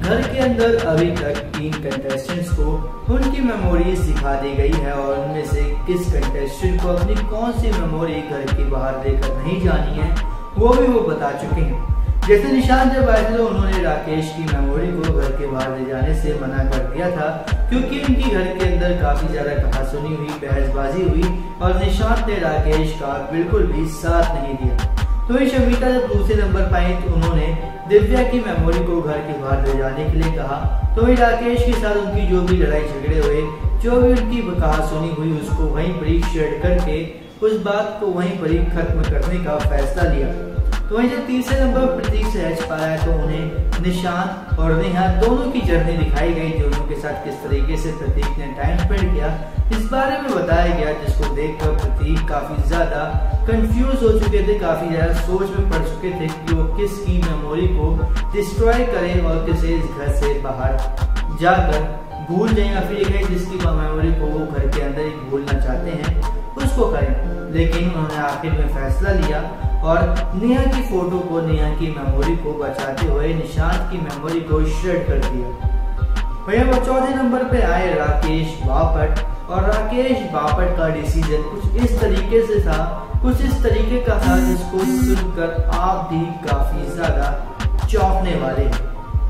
घर के अंदर अभी तक 3 कंटेस्टेंट्स को उनकी मेमोरीज दिखा दी गई है और उनमें से किस कंटेस्टेंट को अपनी कौन सी मेमोरी घर के बाहर लेकर नहीं जानी है वो भी वो बता चुके हैं। जैसे निशांत जब आए थे तो उन्होंने राकेश की मेमोरी को घर के बाहर ले जाने से मना कर दिया था, क्योंकि उनकी घर के अंदर काफी ज्यादा कहासुनी हुई, बहसबाजी हुई और निशांत ने राकेश का बिल्कुल भी साथ नहीं दिया। तो वहीं शमीता जब दूसरे नंबर पर आई तो उन्होंने दिव्या की मेमोरी को घर के बाहर ले जाने के लिए कहा। तो वहीं राकेश के साथ उनकी जो भी लड़ाई झगड़े हुए, जो भी उनकी कहासुनी हुई, उसको वहीं पर ही शेयर करके उस बात को वहीं पर ही खत्म करने का फैसला लिया। तो वहीं जब तीसरे नंबर पर प्रतीक सहज पाया तो उन्हें निशांत और नेहा दोनों की जर्नी दिखाई गई, दोनों के साथ किस तरीके से प्रतीक ने टाइम स्पेंड किया इस बारे में बताया गया, जिसको देखकर प्रतीक काफी ज्यादा कंफ्यूज हो चुके थे, काफी ज्यादा सोच में पड़ चुके थे कि वो किसकी मेमोरी को डिस्ट्रॉय करें और किसे इस घर से बाहर जाकर भूल जाए, या फिर जिसकी मेमोरी को वो घर के अंदर ही भूलना चाहते हैं उसको करें। लेकिन उन्होंने आखिर में फैसला लिया और नेहा की फोटो को, नेहा की मेमोरी को बचाते हुए निशांत की मेमोरी को शेयर कर दिया। वहीं वो चौथे नंबर पे आए राकेश बापट, और राकेश बापट का डिसीजन कुछ इस तरीके से था, कुछ इस तरीके का था जिसको सुनकर आप भी काफी ज्यादा चौंकने वाले हैं।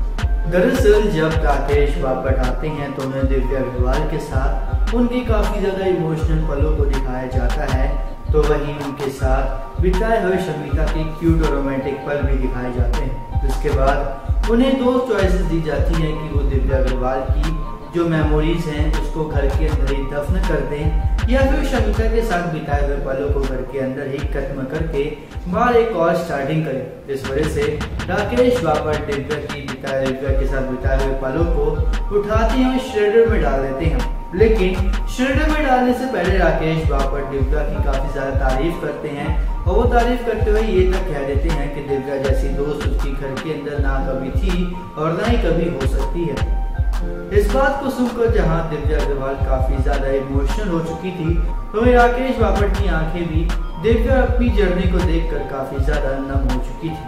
दरअसल जब राकेश बापट आते हैं तो उन्हें दिव्या अग्रवाल के साथ उनकी काफी ज्यादा इमोशनल पलों को दिखाया जाता है, तो वहीं उनके साथ बिताए हुए शमीता के क्यूट और रोमांटिक पल भी दिखाए जाते हैं। जिसके बाद उन्हें 2 चॉइसेस दी जाती हैं कि वो दिव्या अग्रवाल की जो मेमोरीज हैं उसको घर के अंदर ही दफन कर दें, या फिर शमीता के साथ बिताए हुए पलों को घर के अंदर ही खत्म करके बाहर एक और स्टार्टिंग करें। जिस वजह से राकेश बापट दिव्या के साथ बिताए हुए पलों को उठाते हैं और श्रेडर में डाल देते हैं। लेकिन श्रेडर में डालने से पहले राकेश बापट दिव्या की काफी ज्यादा तारीफ करते हैं और वो तारीफ करते हुए ये तक कह देते हैं कि दिव्या जैसी दोस्त उसकी घर के अंदर ना कभी थी और ना ही कभी हो सकती है। इस बात को सुनकर जहां दिव्या अग्रवाल काफी ज्यादा इमोशनल हो चुकी थी, तो राकेश बापट की आंखें भी दिव्या अपनी जर्नी को देखकर काफी ज्यादा नम हो चुकी थी।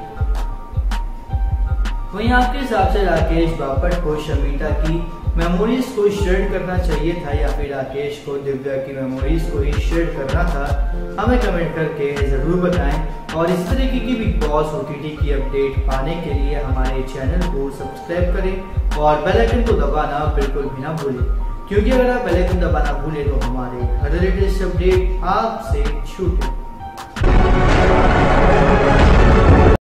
वहीं आपके हिसाब से राकेश बापट को शमीता की मेमोरीज को शेयर करना चाहिए था या फिर राकेश को दिव्या की मेमोरीज को ही शेयर करना था? हमें कमेंट करके जरूर बताएं और इस तरीके की बिग बॉस OTT की अपडेट पाने के लिए हमारे चैनल को सब्सक्राइब करें और बेल आइकन को दबाना बिल्कुल भी ना भूलें, क्योंकि अगर आप बेल आइकन दबाना भूलें तो हमारे हर लेटेस्ट अपडेट आपसे छूटे।